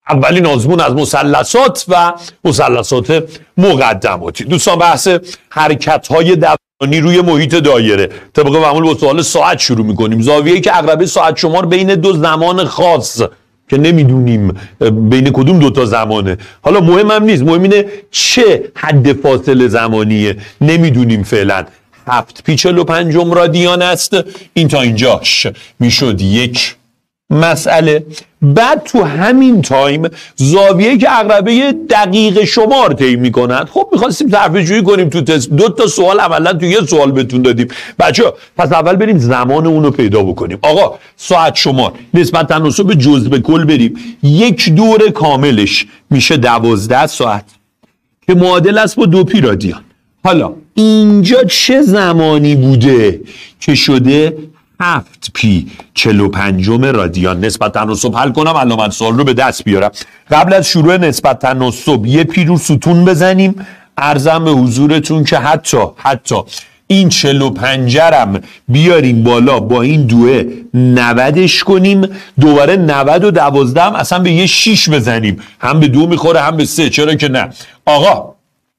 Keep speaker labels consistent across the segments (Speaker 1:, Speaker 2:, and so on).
Speaker 1: اولین آزمون از مثلثات و مثلثات مقدماتی. دوستان بحث حرکت‌های دورانی روی محیط دایره طبق معمول با سوال ساعت شروع می‌کنیم. زاویه‌ای که عقربه ساعت شمار بین دو زمان خاص که نمیدونیم بین کدوم دوتا زمانه، حالا مهم هم نیست، مهم اینه چه حد فاصله زمانیه نمیدونیم فعلا. 7 پی 45 رادیان است. این تا اینجاش میشد یک مسئله. بعد تو همین تایم زاویه‌ای که عقربه دقیق شمار طی می‌کند. خب می‌خواستیم صرفه‌جویی کنیم تو تست، 2 تا سوال عملاً تو یه سوال بهتون دادیم. بچه‌ها پس اول بریم زمان اون رو پیدا بکنیم. آقا ساعت شمار نسبت تناسب جزء به کل بریم. یک دور کاملش میشه 12 ساعت که معادل است با 2 پی رادیان. حالا اینجا چه زمانی بوده که شده 7 پی 45 رادیان؟ نسبت تناسب حل کنم علامت سوال رو به دست بیارم. قبل از شروع نسبت تناسب یه پی رو ستون بزنیم. عرضم به حضورتون که حتی این 45 رم بیاریم بالا با این دوه 90ش کنیم، دوباره 90 و 12 هم اصلا به یه 6 بزنیم، هم به 2 میخوره هم به 3. چرا که نه؟ آقا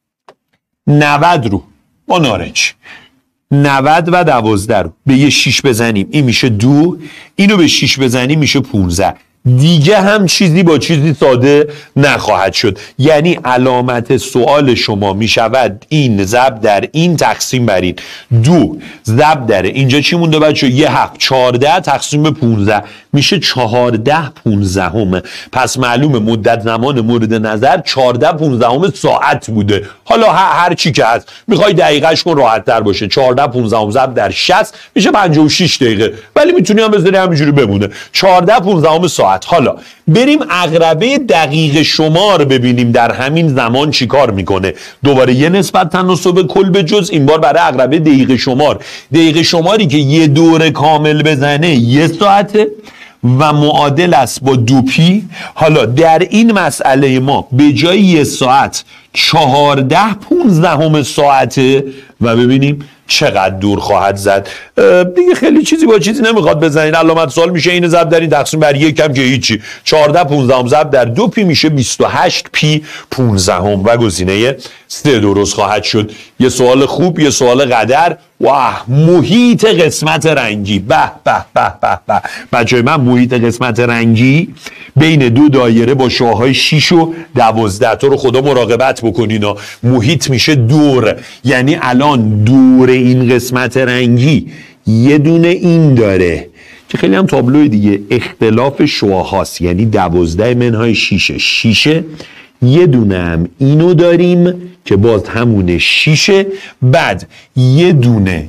Speaker 1: 90 رو با نارنج 90 و 12 رو به یه 6 بزنیم این میشه 2، اینو به 6 بزنیم میشه 15. دیگه هم چیزی با چیزی ساده نخواهد شد. یعنی علامت سوال شما میشود این ضرب در این تقسیم بر این 2 ضرب در اینجا چی مونده بچه؟ یه 7 14 تقسیم به 15 میشه 14 15. پس معلومه مدت زمان مورد نظر 14 15 ساعت بوده. حالا هر چی که هست میخوای دقیقش کن راحت تر باشه. 14 15 ضرب در 60 میشه 56 دقیقه، ولی میتونی هم بذاری همینجوری بمونه 14 15 ساعت. حالا بریم عقربه دقیق شمار ببینیم در همین زمان چیکار میکنه. دوباره یه نسبت تناسب کل به جز، این بار برای عقربه دقیق شمار. دقیق شماری که یه دور کامل بزنه 1 ساعته و معادل است با 2 پی. حالا در این مسئله ما به جای 1 ساعت 14 15 ساعته و ببینیم چقدر دور خواهد زد. دیگه خیلی چیزی با چیزی نمیخواد بزنید. علامت سوال میشه این ضرب در این تقسیم بر 1 هم که هیچی. 14 15 ضرب در 2 پی میشه 28 پی 15 و گزینه 3 درست خواهد شد. یه سوال خوب، یه سوال قدر. واه، محیط قسمت رنگی. به به به به به. بچه‌های من محیط قسمت رنگی بین دو دایره با شعاع‌های 6 و 12. تو رو خدا مراقبت بکنین. محیط میشه دور، یعنی الان دور این قسمت رنگی یه دونه این داره که خیلی هم تابلوی دیگه اختلاف شعاع‌هاست، یعنی 12 منهای 6 یه دونه هم اینو داریم که باز همونه 6. بعد یه دونه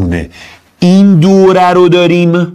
Speaker 1: این دوره رو داریم،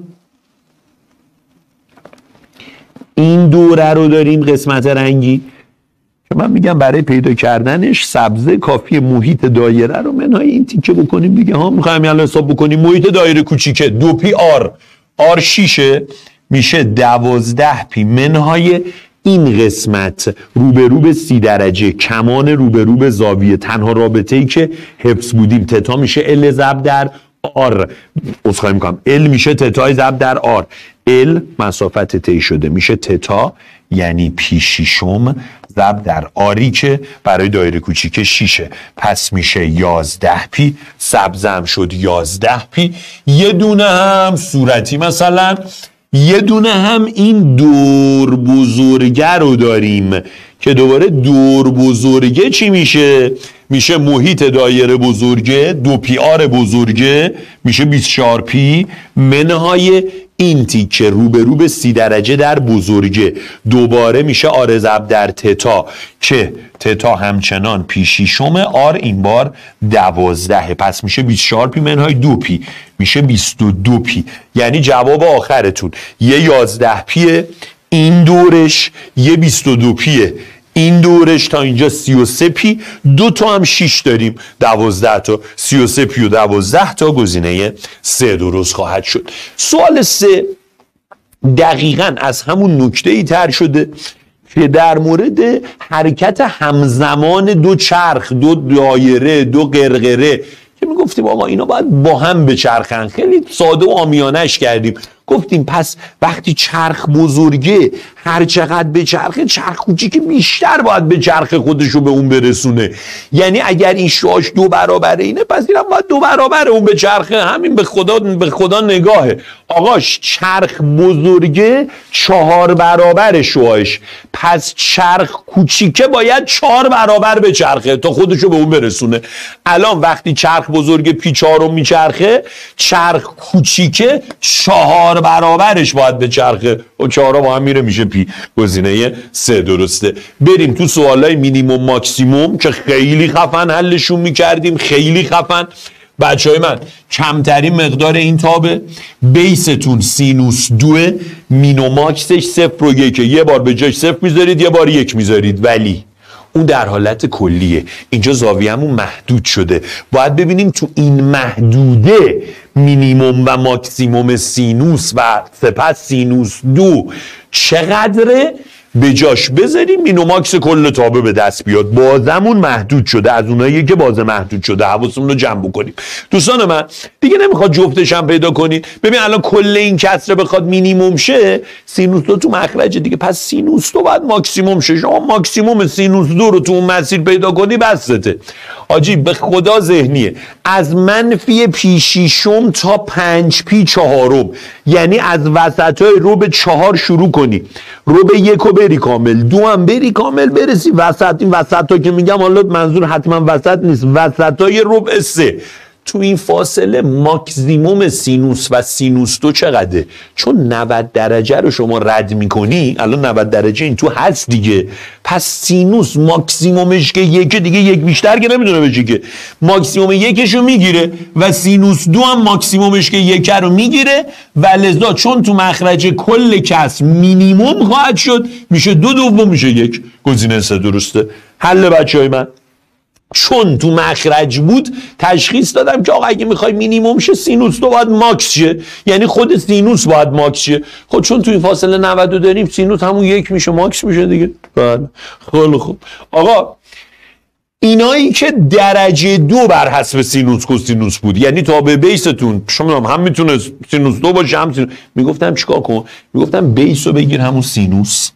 Speaker 1: این دوره رو داریم قسمت رنگی که من میگم برای پیدا کردنش سبزه کافی محیط دایره رو منهای این تیکه بکنیم دیگه. ها میخوایم الان حساب بکنیم. محیط دایره کوچیکه 2 پی آر 6 میشه 12 پی منهای این قسمت روبرو به 30 درجه کمان روبرو به زاویه. تنها رابطه‌ای که حفظ بودیم تتا میشه ال ضرب در آر. عذرخواهی میکنم، ال میشه تتای ضرب در آر. ال مسافت طی شده میشه تتا، یعنی پی 6 ضرب در آری که برای دایره کوچیک 6. پس میشه 11 پی. سبزم شد 11 پی. یه دونه هم صورتی مثلا یه دونه هم این دور بزرگه رو داریم که دوباره دور بزرگه چی میشه؟ میشه محیط دایره بزرگه 2 پی آر بزرگه میشه 24 پی منهای این تیکه روبرو به 30 درجه در بزرگه دوباره میشه آر ضرب در تتا که تتا همچنان پی 6 آر این بار 12. پس میشه 24 پی منهای 2 پی میشه 22 پی. یعنی جواب آخرتون یه 11 پیه این دورش، یه 22 پیه این دورش، تا اینجا 33 پی. 2 تا هم 6 داریم 12 تا 33 پی و 12 تا گزینه 3 درست خواهد شد. سوال 3 دقیقاً از همون نکته ای تر شده که در مورد حرکت همزمان دو چرخ، دو دایره، دو قرقره که میگفتیم آقا اینا باید با هم بچرخن. خیلی ساده و عامیانش کردیم. گفتیم پس وقتی چرخ بزرگه هر چقدر به چرخه، چرخ کوچیک بیشتر باید به چرخ خودشو به اون برسونه. یعنی اگر این شعاش 2 برابره اینه، پس اینم باید 2 برابر اون به چرخه. همین به خدا نگاهه. آقاش چرخ بزرگه 4 برابر شعاعش، پس چرخ کوچیکه باید 4 برابر به چرخه تا خودشو به اون برسونه. الان وقتی چرخ بزرگ پی4 میچرخه، چرخ کوچیکه 4 برابرش باید به چرخه و 4 با هم میره میشه پی. گزینه 3 درسته. بریم تو سوالای مینیموم ماکسیموم که خیلی خفن حلشون میکردیم، خیلی خفن. بچه های من کمترین مقدار این تابه، بیستون سینوس 2، مینوماکسش 0 و 1، یه بار به جاش 0 میذارید یه بار 1 میذارید، ولی اون در حالت کلیه. اینجا زاویه‌مون محدود شده، باید ببینیم تو این محدوده مینیموم و ماکسیموم سینوس و سپس سینوس 2 چقدره، به جاش بذاریم مینوماکس کل تابه به دست بیاد. بازمون محدود شده، از اونایی که بازه محدود شده حواسمون رو جمع بکنیم. دوستان من دیگه نمیخواد جفتش هم پیدا کنید. ببین الان کل این کسره بخواد مینیموم شه، سینوس 2 تو مخرج دیگه، پس سینوس 2 باید ماکسیموم شه. شما ماکسیموم سینوس 2 رو تو اون مسیر پیدا کنی بسته. آجی به خدا ذهنیه. از منفی پی 6 تا 5 پی 4، یعنی از وسطای رو به 4 شروع کنی، رو به 1 بری کامل، 2 هم بری کامل، برسی وسط. این وسط ها که میگم حالا منظور حتما وسط نیست، وسط های ربع 3. تو این فاصله ماکسیموم سینوس و سینوس 2 چقدره؟ چون 90 درجه رو شما رد میکنی، الان 90 درجه این تو هست دیگه، پس سینوس ماکسیمومش که 1 دیگه 1 بیشتر که نمیدونه بشه که، ماکسیموم 1 رو میگیره و سینوس 2 هم ماکسیمومش که 1 رو میگیره و لذا چون تو مخرج کل کسر مینیموم خواهد شد، میشه 2/2 میشه 1. گزینه 3 درسته. حل بچهای من. چون تو مخرج بود تشخیص دادم که آقا اگه میخوای مینیموم شه سینوس 2 باید ماکس شه، یعنی خود سینوس باید ماکس شه. خب چون تو این فاصله 90 داریم، سینوس همون 1 میشه، ماکس میشه دیگه. بله خیلی خوب. آقا اینایی که درجه 2 بر حسب سینوس کوسینوس بود، یعنی تابع بیستون شما هم میتونه سینوس 2 باشه هم سینوس، میگفتم چیکار کن؟ میگفتم بیس رو بگیر همون سینوس،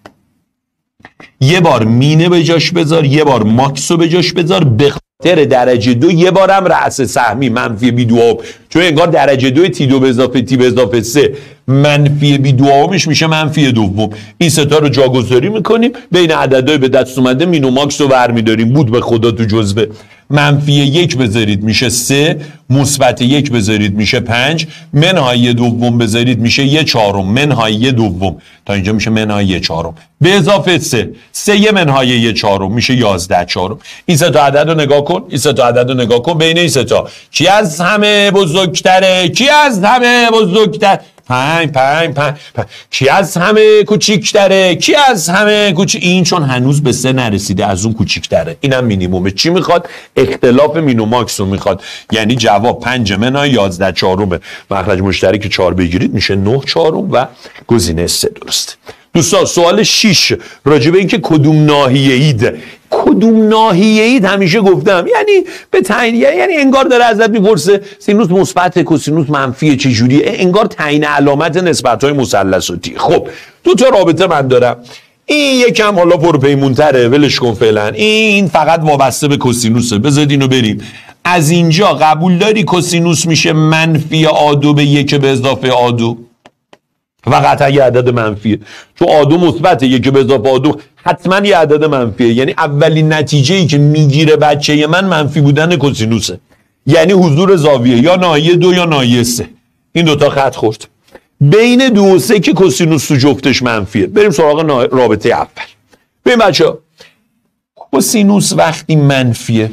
Speaker 1: یه بار مینه به جاش بذار، یه بار ماکس رو به جاش بذار، به خاطر درجه 2 یه بارم رأس سهمی منفی بی 2، چون انگار درجه 2 تی 2 به اضافه تی به اضافه 3 منفی بی 2 میشه منفی 2. این ستا رو جاگذاری میکنیم، بین عددهای به دست اومده مینوماکس رو برمیداریم. بود به خدا تو جزوه. منفی 1 بذارید میشه 3، مثبت 1 بذارید میشه 5، منهای 2 بذارید میشه 1/4، منهای 2 تا اینجا میشه منهای 1/4 به اضافه 3 منهای 1/4 میشه 11/4. این سه تا عدد رو نگاه کن، این سه تا عدد رو نگاه کن، بین این سه تا کی از همه بزرگتره؟ کی از همه بزرگتر؟ 5 کی از همه کوچیک‌تره؟ کی از همه کوچیک؟ این چون هنوز به 3 نرسیده از اون کوچیک‌تره. اینم مینیمومه. چی میخواد؟ اختلاف مینوماکس رو میخواد. یعنی جواب 5 منهای 11/4. مخرج مشترک 4 بگیرید میشه 9/4 و گزینه 3 درسته. دوستان سوال 6 راجع به اینکه کدوم ناحیه اید. کدوم ناحیه اید همیشه گفتم، یعنی به تعیین، یعنی انگار داره ازت میپرسه سینوس مثبت کوسینوس منفی چه جوریه، انگار تعیین علامت نسبت‌های مثلثاتی. خب دو تا رابطه من دارم، این یکم حالا پرپیمونتره، ولش کن فعلا، این فقط وابسته به کوسینوسه. بذارید اینو بریم. از اینجا قبول داری کوسینوس میشه منفی آ2 به 1 به اضافه آ2 و قطعا یه عدد منفیه، چون آ2 مثبته، 1 به اضافه آ2 حتما یه عدد منفیه. یعنی اولین نتیجه‌ای که میگیره بچه من منفی بودن کوسینوسه، یعنی حضور زاویه یا ناحیه 2 یا ناحیه 3. این دوتا خط خورد. بین 2 و 3 که کوسینوس تو جفتش منفیه. بریم سراغ رابطه اول. ببین بچه‌ها، کوسینوس وقتی منفیه،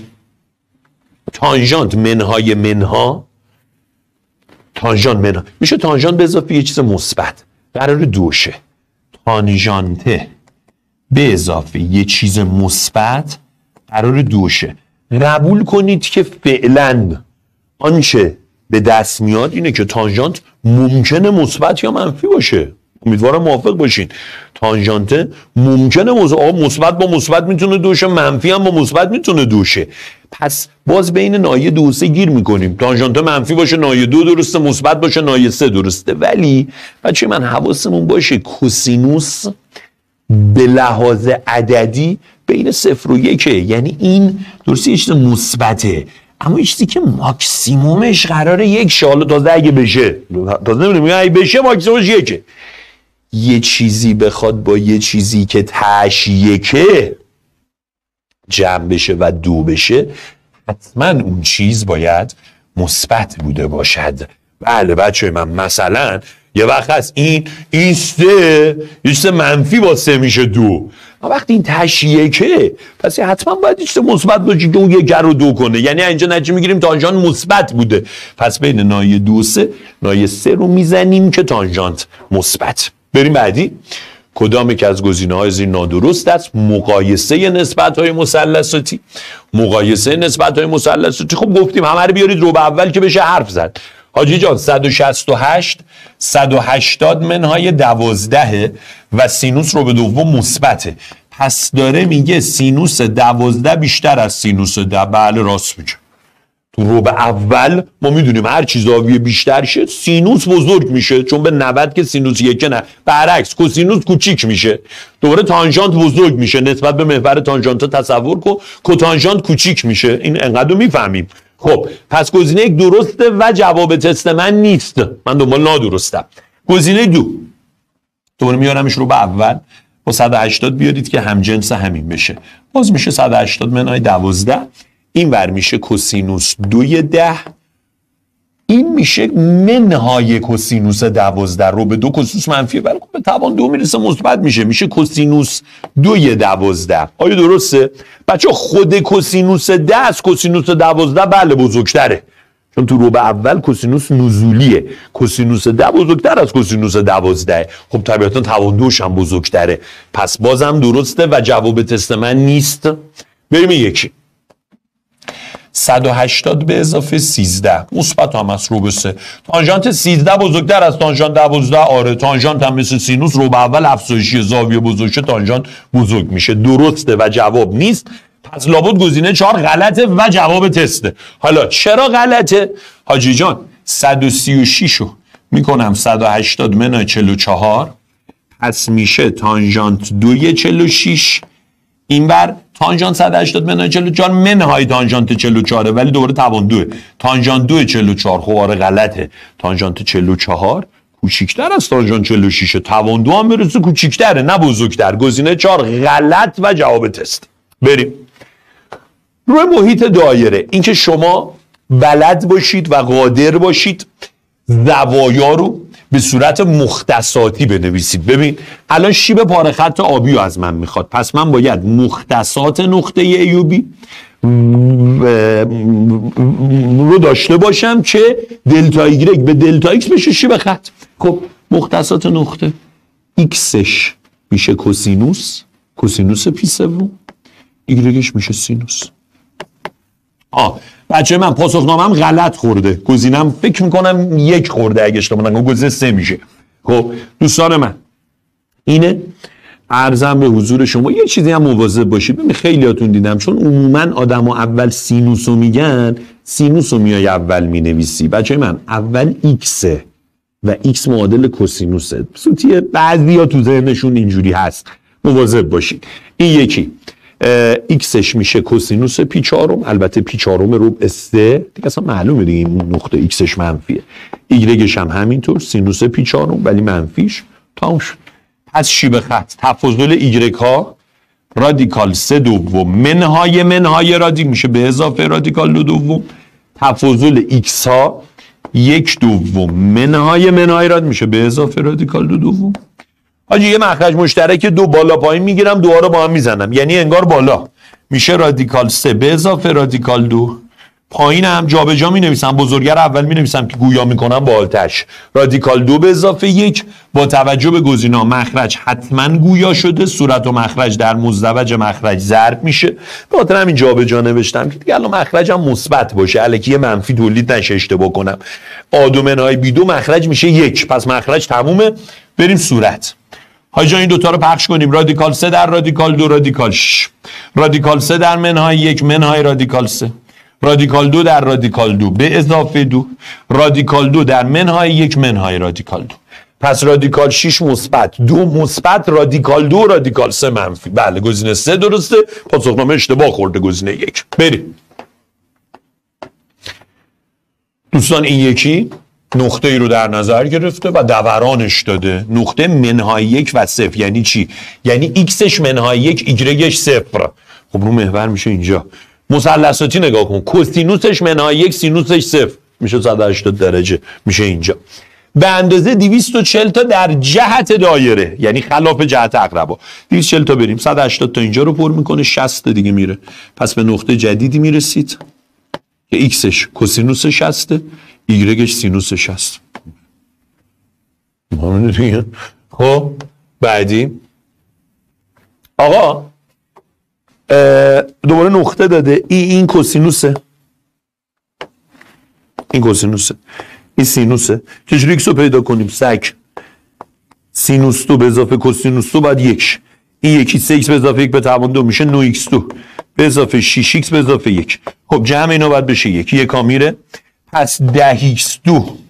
Speaker 1: تانژانت منهای منها، تانژانت منها میشه تانژانت به اضافه یه چیز مثبت، قرار 2 شه. تانژانت به اضافه یه چیز مثبت قرار 2 شه. قبول کنید که فعلا آنچه به دست میاد اینه که تانژانت ممکنه مثبت یا منفی باشه. امیدوارم موافق باشین. تانژانت ممکنه مثبت با مثبت میتونه دوشه، منفی هم با مثبت میتونه دوشه. پس باز بین ناحیه 2 و 3 گیر میکنیم. تانژانت منفی باشه ناحیه 2 درسته، مثبت باشه ناحیه 3 درسته. ولی بچه من حواسمون باشه کوسینوس به لحاظ عددی بین 0 و 1، یعنی این درسته یه چیز مثبته، اما یه چیزی که ماکسیمومش قراره 1 شه. حالا تازه اگه بشه، تازه نمیدونم اگه بشه ماکسیمومش 1. یه چیزی بخواد با یه چیزی که تاش 1 جمع بشه و 2 بشه، حتما اون چیز باید مثبت بوده باشد. بله بچه من مثلا یه وقت هست این 3 یه چیز منفی با 3 میشه 2، وقتی این تاش 1 پس حتما باید یه چیز مثبت باشه که اون 1 رو 2 کنه. یعنی اینجا نتیجه میگیریم تانژانت مثبت بوده، پس بین ناحیه 2 و 3 ناحیه 3 رو میزنیم که تانژانت مثبت. بریم بعدی. کدام یک از گزینه‌های زیر نادرست است؟ مقایسه نسبت‌های مثلثاتی. مقایسه نسبت‌های مثلثاتی، خب گفتیم همه رو بیارید رو به اول که بشه حرف زد. حاجی جان 168 180 منهای 12 و سینوس رو به دوم مثبته، پس داره میگه سینوس 12 بیشتر از سینوس 10. بله راست میگه. تو رو به اول ما میدونیم هر چیز زاویه بیشتر شه سینوس بزرگ میشه، چون به 90 که سینوس 1 نه، برعکس کوسینوس کوچیک میشه. دوباره تانژانت بزرگ میشه نسبت به محور تانژانت. تصور کن کوتانژانت کوچیک میشه. این انقدر میفهمیم. خب پس گزینه 1 درسته و جواب تست من نیست، من دنبال نادرستم. گزینه 2 دوباره میارمش رو به اول با 180 بیارید که همجنس همین بشه، باز میشه 180 منهای 12. این ور میشه کوسینوس 2/10، این میشه منهای کوسینوس 12 رو به 2 کوسینوس منفیه، ولی به توان 2 میرسه مثبت میشه کوسینوس 2/12. آیا درسته؟ بچه خود کوسینوس 10 از کوسینوس 12 بله بزرگتره، چون تو رو به اول کوسینوس نزولیه. کوسینوس 10 بزرگتر از کوسینوس 12. خب طبیعتا توان 2 هم بزرگتره، پس بازم درسته و جواب تست من نیست. بریم یکی. 180 به اضافه 13 مثبت هم از رو به 3. تانژانت 13 بزرگتر از تانژانت 12. آره تانژانت هم مثل سینوس رو به اول افزایشی، زاویه بزرگ شه تانژانت بزرگ میشه. درسته و جواب نیست، پس لابد گزینه 4 غلطه و جواب تسته. حالا چرا غلطه؟ حاجی جان 136 رو میکنم 180 منهای 44، پس میشه تانژانت 2/46. این بر تانژانت 180 منهای 44 منهای تانژانت 44، ولی دوباره توان 2. تانژانت 2/44 خب آره غلطه. تانژانت 44 کوچیکتر از تانژانت 46، توان 2 هم برسه کوچیکتره نه بزرگتر. گزینه 4 غلط و جواب تست. بریم روی محیط دایره. اینکه شما بلد باشید و قادر باشید زوایا رو به صورت مختصاتی بنویسید. ببین الان شیب پاره خط آبی رو از من میخواد، پس من باید مختصات نقطه A و B رو داشته باشم که دلتا Y به دلتا X بشه شیب خط. خب مختصات نقطه Xش میشه کوسینوس پی7، Yش میشه سینوس. بچه من پاسخنامه‌ام غلط خورده، گزینم فکر میکنم 1 خورده اگه اشتباه نکنم، گزینه 3 میشه. خب دوستان من اینه، عرضم به حضور شما یه چیزی هم مواظب باشید. ببین خیلیاتون دیدم چون عموما آدما اول سینوسو میگن، سینوسو میای اول مینویسی. بچه من اول ایکسه و ایکس معادل کوسینوسه. سوتیه بعضیا تو ذهنشون اینجوری هست، مواظب باشید. این یکی ایکسش میشه کوسینوس پی4، البته پی4 رو اس3 دیگه اصلا معلومه دیگه این نقطه ایکسش منفیه. ایگرگش هم همینطور سینوس پی4 ولی منفیش. تمام شد. پس شیب خط تفاضل ایگرگ ها رادیکال 3/2 منهای رادیک میشه به اضافه رادیکال 2/2. تفاضل ایکس ها 1/2 منهای راد میشه به اضافه رادیکال 2/2. حاجی یه مخرج مشترک 2 بالا پایین میگیرم، 2 رو با هم میزنم، یعنی انگار بالا میشه رادیکال 3 به اضافه رادیکال 2، پایین هم جابجا می نویسم، بزرگتر اول می نویسم که گویا میکنم با آلتش. رادیکال 2 به اضافه 1 با توجه به گزینه‌ها مخرج حتما گویا شده، صورت و مخرج در مزدوج مخرج ضرب میشه. به خاطر همین جابجا نوشتم که دیگه الان مخرجم مثبت باشه، الکی منفی تولید نشه اشتباه کنم. آ2 منهای B2 مخرج میشه 1، پس مخرج تمومه. بریم صورت. حاجی جان این دوتا رو پخش کنیم. رادیکال 3 در رادیکال 2 رادیکال 6. رادیکال 3 در منهای 1 منهای رادیکال 3. رادیکال 2 در رادیکال 2 به اضافه 2. رادیکال 2 در منهای 1 منهای رادیکال 2. پس رادیکال 6 مثبت 2 مثبت رادیکال 2 رادیکال 3 منفی. بله گزینه 3 درسته. پاسخنامه اشتباه خورده گزینه 1. بریم دوستان. این یکی نقطه ای رو در نظر گرفته و دورانش داده. نقطه منهای 1 و 0 یعنی چی؟ یعنی ایکسش منهای 1 ایگرگش 0. خب رو محور میشه اینجا. مثلثاتی نگاه کن. کوسینوسش منهای 1 سینوسش 0 میشه 180 درجه میشه اینجا. به اندازه 240 تا در جهت دایره یعنی خلاف جهت اقربا. 240 تا بریم 180 تا اینجا رو پر میکنه 60 دیگه میره. پس به نقطه جدیدی میرسید که ایکسش کوسینوس 60 ایگرگش سینوس 60. خب بعدی آقا دوباره نقطه داده. این کوسینوسه این کوسینوسه این سینوسه. چجوری ایکس رو پیدا کنیم؟ سگ سینوس 2 به اضافه کوسینوس 2 بعد 1. این یکی 3x به اضافه 1 به توان 2 میشه 9x2 به اضافه 6x به اضافه 1. خب جمع اینا باید بشه 1 یکا میره. پس 10x2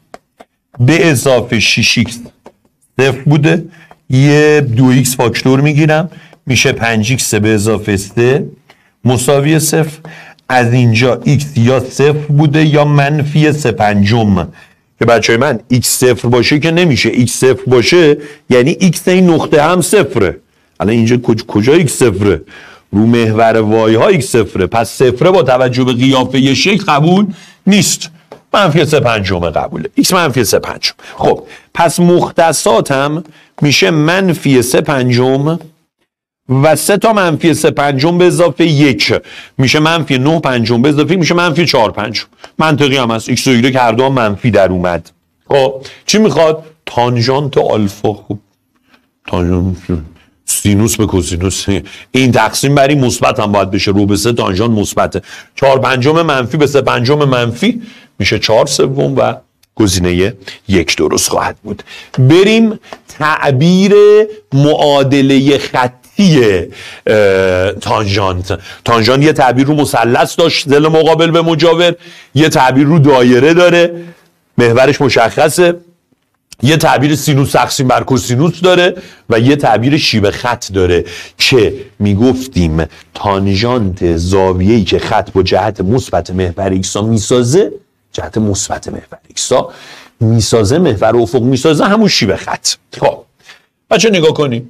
Speaker 1: به اضافه 6x 0 بوده. یه 2x فاکتور میگیرم میشه 5x به اضافه 3 مساوی 0. از اینجا x یا 0 بوده یا منفی 3/5 که بچه من x 0 باشه که نمیشه. x 0 باشه یعنی x این نقطه هم 0. الان اینجا کجا x 0 رو محور وای ها x 0 پس 0 با توجه به قیافه شکل قبول نیست. منفی 3/5 قبوله. x منفی 3/5. خب پس مختصاتم میشه منفی 3/5 و 3 تا منفی 3/5 به اضافه 1 میشه منفی 9/5 به اضافه میشه منفی 4/5. منطقی هم هست. x و y هر دو هم منفی در اومد. خب چی میخواد؟ تانژانت آلفا. خب تانژانت سینوس به کوسینوس این تقسیم بر این مثبت هم باید بشه. رو به 3 تانژانت مثبته. 4/5 منفی به 3/5 منفی میشه 4/3 و گزینه 1 درست خواهد بود. بریم تعبیر معادله خطی تانژانت. تانژانت یه تعبیر رو مثلث داشت ضلع مقابل به مجاور. یه تعبیر رو دایره داره محورش مشخصه. یه تعبیر سینوس تقسیم بر کوسینوس داره و یه تعبیر شیب خط داره که میگفتیم تانژانت زاویه‌ای که خط با جهت مثبت محور ایکس میسازه جهت مثبت محور ایکس میسازه محور افق میسازه همون شیب خط. خب بچه نگاه کنیم.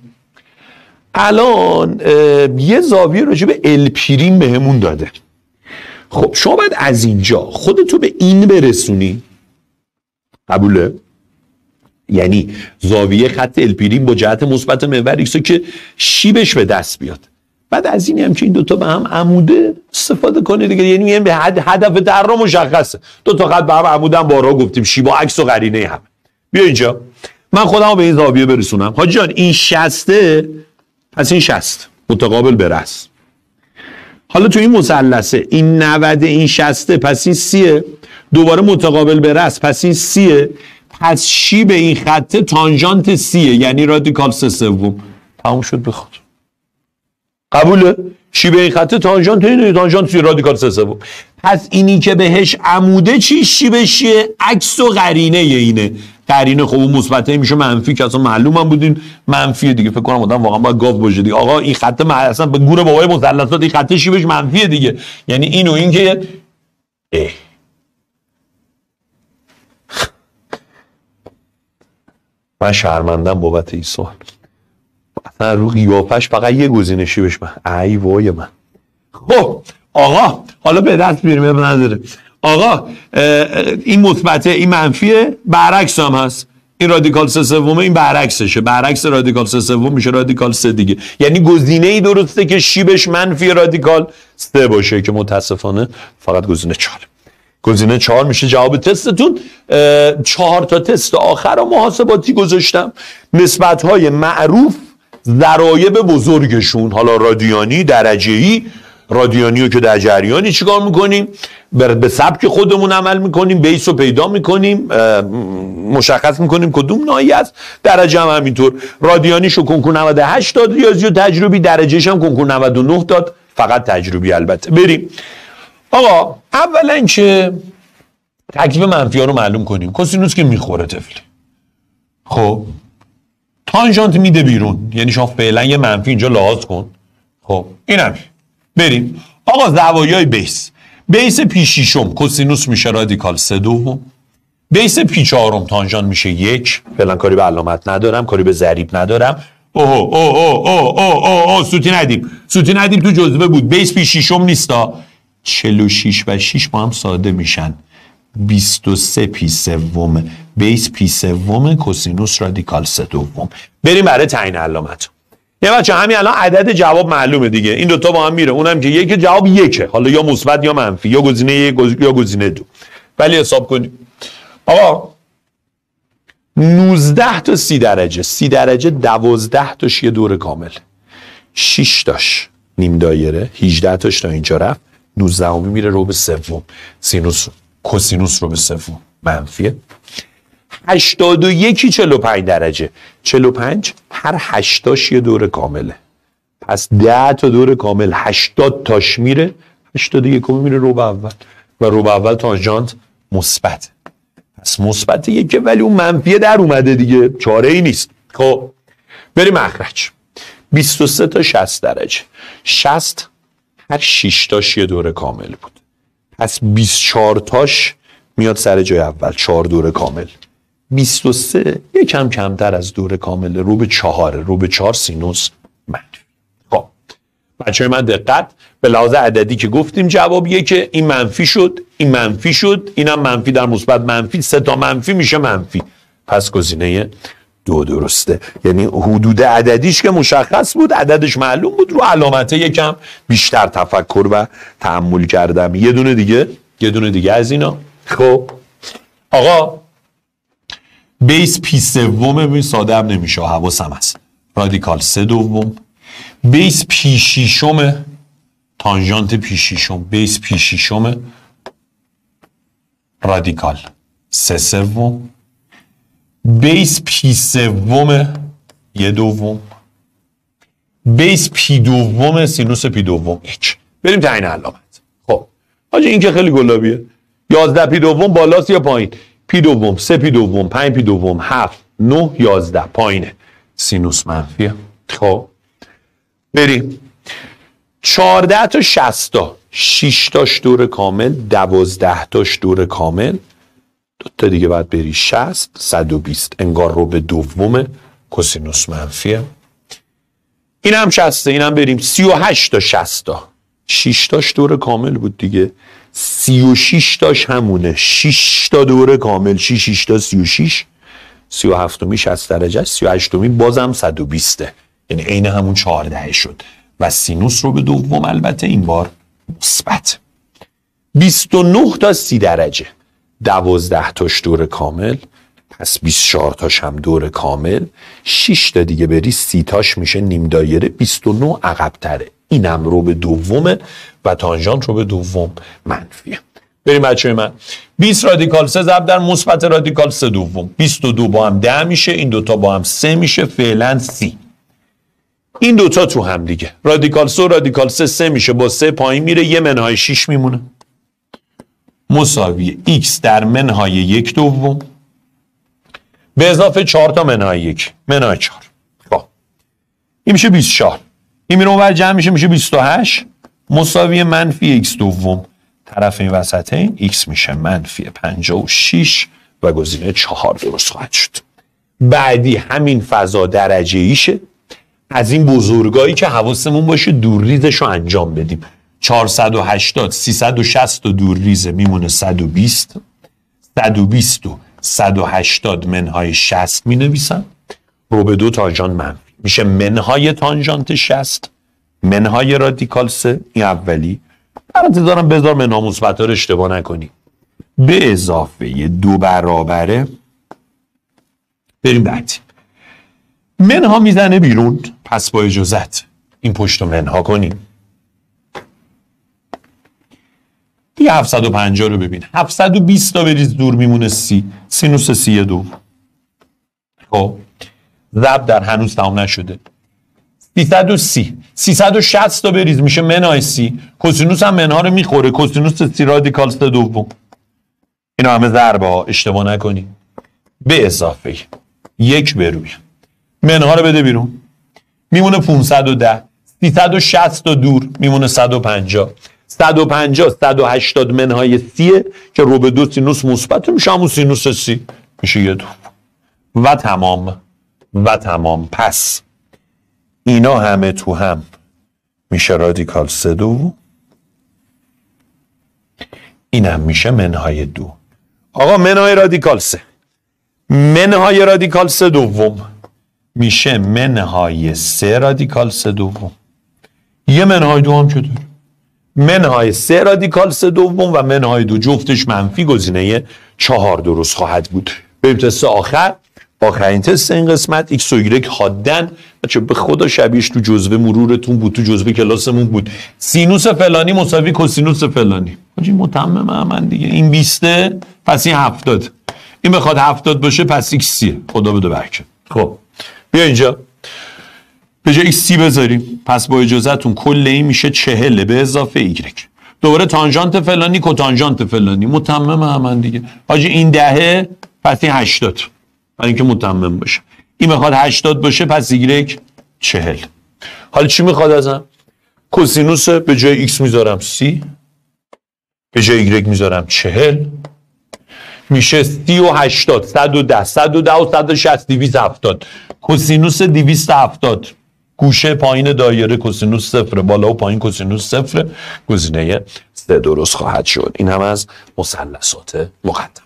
Speaker 1: الان یه زاویه راجع به الپیرین بهمون داده. خب شما باید از اینجا خودتو به این برسونی. قبوله؟ یعنی زاویه خط الپیرین با جهت مثبت محور ایکس که شیبش به دست بیاد. بعد از اینی هم که این دوتا به هم عموده استفاده کنه دیگه. یعنی به هدف در را مشخصه. دوتا خط به هم عمودن بارها گفتیم شیب و عکس و قرینه هم. بیا اینجا من خودم رو به این زاویه برسونم. حاجی جان این 60 پس این 60 متقابل به رأس. حالا تو این مثلثه این 90 این 60 پس این 30 دوباره متقابل به رأس پس این 30 پس شیب این خط تانژانت 30 یعنی رادیکال 3/3. تموم شد بخواد. قبوله؟ شیب این خط تانژانت اینه تانژانت 30 رادیکال 3/3. پس اینی که بهش عموده چی شیبش چیه؟ عکس و قرینه اینه. قرینه خب مثبته میشه منفی که اصلا معلوم هم بودین منفیه دیگه. فکر کنم آدم واقعا باید گاو باشه دیگه. آقا این خط اصلا به گور بابای مثلثات این خط شیبش منفیه دیگه. یعنی این و این که من شرمندم بابت این سوال. اصلا رو قیافش فقط یه گزینه شیبش من. ای وای من. خب آقا حالا به دست بیاریم نداره. آقا این مثبته این منفیه برعکس هم هست. این رادیکال 3/3 این برعکسشه. برعکس رادیکال 3/3 میشه رادیکال 3 دیگه. یعنی گزینه ای درسته که شیبش منفی رادیکال 3 باشه که متاسفانه فقط گزینه 4. گزینه 4 میشه جواب تستتون. 4 تا تست آخر رو محاسباتی گذاشتم. نسبت‌های معروف ضرایب بزرگشون حالا رادیانی درجه‌ای رادیانیو که در جریانی چیکار میکنیم؟ به سبک خودمون عمل میکنیم، بیس رو پیدا میکنیم، مشخص میکنیم کدوم ناحیه است. درجه هم همینطور، رادیانیشو کنکور 98 داد ریاضی و تجربی، درجهش هم کنکور 99 داد فقط تجربی. البته بریم آقا اولا که تکلیف منفی ها رو معلوم کنیم. کوسینوس که میخوره طفلی، خب تانژانت میده بیرون، یعنی شما فعلا یه منفی اینجا لحاظ کن. خب اینم بریم آقا زوایای بیس پی شیشم کوسینوس میشه رادیکال 3 دوم، بیس پی چهارم تانژانت میشه 1. فعلا کاری به علامت ندارم، کاری به ضریب ندارم. سوتی ندیم تو جزوه بود. بیس پی شیشم نیستا، 46 و 6 با هم ساده میشن 23 پی سوم. بیس پی سوم کوسینوس رادیکال 3 دوم. بریم برای تعیین علامت. یه بچه همین الان عدد جواب معلومه دیگه، این دوتا با هم میره، اونم که یک جواب یکه، حالا یا مثبت یا منفی، یا گزینه 1 یا گزینه 2. ولی حساب کنیم آقا 19 تا 30 درجه، 30 درجه 12 تاش یه دور کامل، 6 تاش نیم دایره، 18 تاش تا اینجا رفت، 19 همی میره رو به سوم. کوسینوس رو به سوم منفیه. 81 45 درجه، 45 هر 8 تاش یه دور کامله، پس 10 تا دور کامل 80 تاش میره، 81 میره رو به اول و رو به اول تانژانت مثبت، پس مثبت یکه، ولی اون منفیه در اومده دیگه، چاره ای نیست. خب بریم مخرج. 23 تا 60 درجه، 60 هر 6 تاش یه دور کامل بود، پس 24 تاش میاد سر جای اول، 4 دور کامل. 23 یکم کمتر از دور کامل، رو به 4، رو به 4 سینوس منفی. خب بچه‌های من دقت، به لحاظ عددی که گفتیم جوابیه که این منفی شد، این منفی شد، اینم منفی در مثبت منفی، 3 تا منفی میشه منفی، پس گزینه 2 درسته. یعنی حدود عددیش که مشخص بود، عددش معلوم بود، رو علامته یکم بیشتر تفکر و تأمل کردم. یه دونه دیگه از اینا. خب آقا بیس پی سوم، ببین ساده هم نمیشه، حواسم هست، رادیکال 3 دوم. بیس پی شیشم تانژانت پی شیشم، بیس پی شیشم رادیکال 3 سوم. بیس پی سوم 1 دوم. بیس پی دوم سینوس پی دوم 1. بریم تعیین علامت. خب آجی این که خیلی گلابیه. 11 پی دوم بالاست یا پایین؟ پی دوم، 3 پی دوم، 5 پی دوم، 7 9 11 پایینه، سینوس منفیه. خب بریم 14 تا 60 تا، 6 تاش دور کامل، 12 تاش دور کامل، 2 تا دیگه باید بری 60 120، انگار رو به دومه، کوسینوس منفیه. این هم 60، این هم بریم 38 تا 60 تا، 6 تاش دور کامل بود دیگه، 36 تاش همونه، 6 تا دور کامل، 6 تا 36، 37می 60 درجه، 38می بازم 120، یعنی عین همون 14 شد و سینوس رو به دوم، البته این بار مثبت. 29 تا 30 درجه، 12 تاش دور کامل، پس 24 تاش هم دور کامل، 6 تا دیگه بری 30 تاش میشه نیم دایره، 29 عقب تره، اینم رو به دومه و تانژانت رو به دوم منفیه. بریم بچه من 20 رادیکال 3 ضرب در مثبت رادیکال 3 دوم، 22 با هم 10 میشه، این دوتا با هم 3 میشه، فعلا 30. این دوتا تو هم دیگه، رادیکال 3 و رادیکال 3 میشه، با 3 پایین میره، یه منهای 6 میمونه، مساوی x در منهای 1 دوم به اضافه 4 تا منهای 1 منهای 4. خب این میشه 24، این میره اونور جمع میشه 28 مساوی منفی x دوم، طرف این وسط این x میشه منفی 56 و گزینه 4 درست خواهد شد. بعدی همین فضا درجه ایشه، از این بزرگایی که حواسمون باشه دورریزش رو انجام بدیم. 480 360 دور ریزه میمونه 120 و 180 منهای 60 می نویسم، رو به 2 تانژانت منفی میشه منهای تانژانت 60 منهای رادیکال 3، این اولی برات دارم بذار منها مثبت رو اشتباه نکنی، به اضافه 2 برابره. بریم بعدی، منها میزنه بیرون، پس با اجازت این پشت رو منها کنیم، دیگه 750 رو ببین. 720 تا بریز دور میمونه سی. سینوس سی دو. خب ضرب در هنوز تمام نشده. 330 360 تا بریز میشه منهای سی. کوسینوس هم منها رو میخوره. کوسینوس سی رادیکال سه دوم. اینا همه ضربه ها، اشتباه نکنی. به اضافه یک بروی منها رو بده بیرون میمونه 510. 360 تا دور میمونه 150. 150 180 منهای سیه که رو به دو سینوس مثبت میشه، همون سینوس سی میشه یه دو و تمام. پس اینا همه تو هم میشه رادیکال سه دو، اینم میشه منهای دو. آقا منهای رادیکال سه، منهای رادیکال سه دوم میشه منهای سه رادیکال سه دوم. یه منهای دو هم چطور؟ منهای سه رادیکال سه دوم و منهای دو جفتش منفی، گزینه 4 درست خواهد بود. بریم تست آخرین تست این قسمت. ایکس و ایگرگ حادن. بچه به خدا شبیهش تو جزوه مرورتون بود، تو جزوه کلاسمون بود. سینوس فلانی مساوی کوسینوس فلانی. حاجی متمم من دیگه. این 20 پس این 70. این بخواد 70 باشه پس ایکس سی. خدا بده برکت. خب بیا اینجا به جای ایکس سی بذاریم. پس با اجازهتون کل این میشه 40 به اضافه ایگرگ. دوباره تانژانت فلانی کوتانژانت فلانی. متمم من دیگه. حاجی این 10 پس این 80. برای اینکه متمم باشه. این میخواد 80 باشه پس ایگرگ 40. حالا چی میخواد ازم؟ کوسینوس به جای ایکس میذارم سی، به جای ایگرگ میذارم 40 میشه 30 و 80 110 110 و 160 270. کوسینوس 270 گوشه پایین دایره کوسینوس صفر، بالا و پایین کوسینوس صفر. گزینه 3 درست خواهد شد. این هم از مثلثات مقدم.